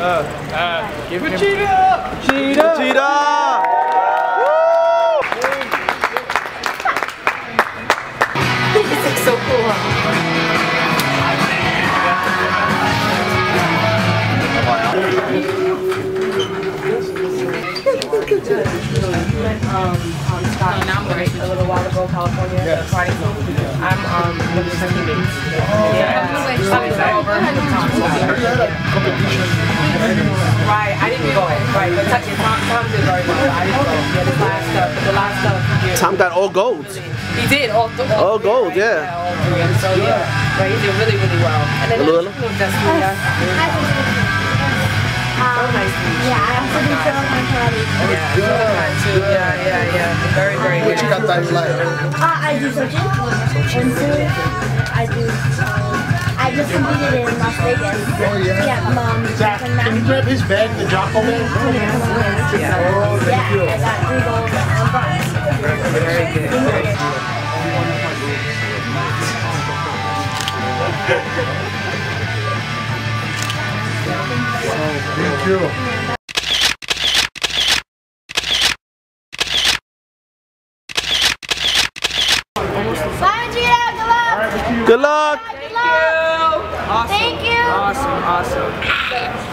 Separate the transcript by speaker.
Speaker 1: Give Machida! Machida!
Speaker 2: This is so cool. I'm right a little while ago, California. Yes. I'm with the second base. Right, I didn't go. Right, but Tom did very well. I didn't go. Yeah, the last stuff.
Speaker 3: Tom got all golds.
Speaker 2: He did all
Speaker 3: gold,
Speaker 2: right?
Speaker 3: yeah.
Speaker 2: All three. And so yeah, right, he did really, really well. And then
Speaker 4: yeah, I also do Silicon karate.
Speaker 2: Yeah. Very, very good.
Speaker 5: Which kata you like?
Speaker 4: I do Sochin. I just competed in Las Vegas.
Speaker 5: Oh yeah.
Speaker 4: Yeah,
Speaker 5: Zach, can you grab his bag, the Jocko bag?
Speaker 4: Yeah, I got 3 gold and bronze.
Speaker 2: Very good.
Speaker 5: Thank you.
Speaker 4: Bye, Machida. Good luck.
Speaker 3: Good luck!
Speaker 4: Good luck.
Speaker 2: Awesome.
Speaker 4: Thank you.
Speaker 2: Awesome.